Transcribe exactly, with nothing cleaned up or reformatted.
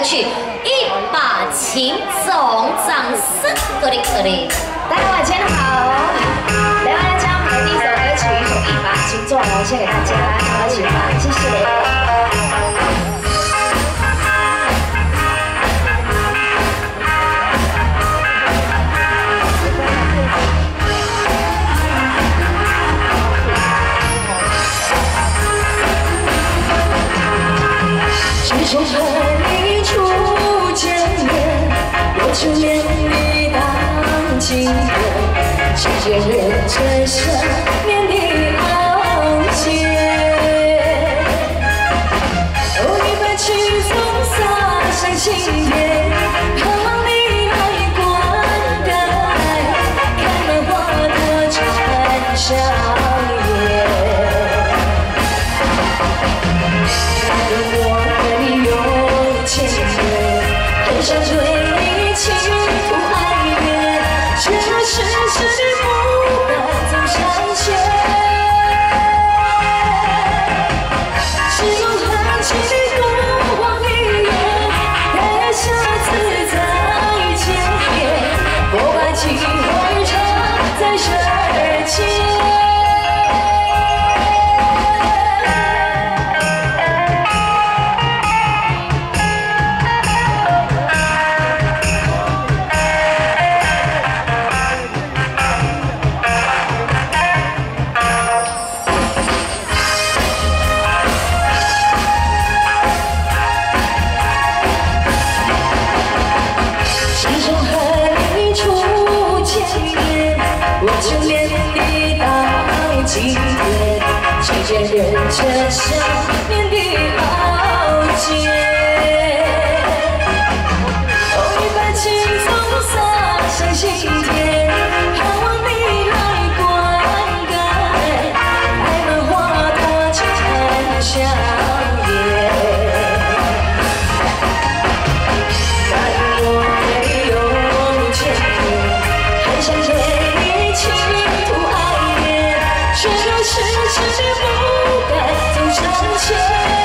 曲《一把琴》，总掌声，各位各位， 大家晚上好。来，我来将我们的第一首歌曲《一把琴》做完，献给大家，好好喜欢，谢谢。 自从和你初见面，我就连你当情人，世间人真想念你傲气。哦，一把琴总洒上心田，盼望你来灌溉，开满花的蝉笑颜。 很想对你倾吐爱恋，却迟迟不敢走上前。是用寒气不忘一眼，待下次再见面。我把情话插在舌尖。 世间人真想念的傲气，哦，一把琴总洒上心田，盼望你来灌溉，开满花朵蝉笑颜。答应我没有欠你，还想对你倾吐爱恋，却又迟迟不。 走上前。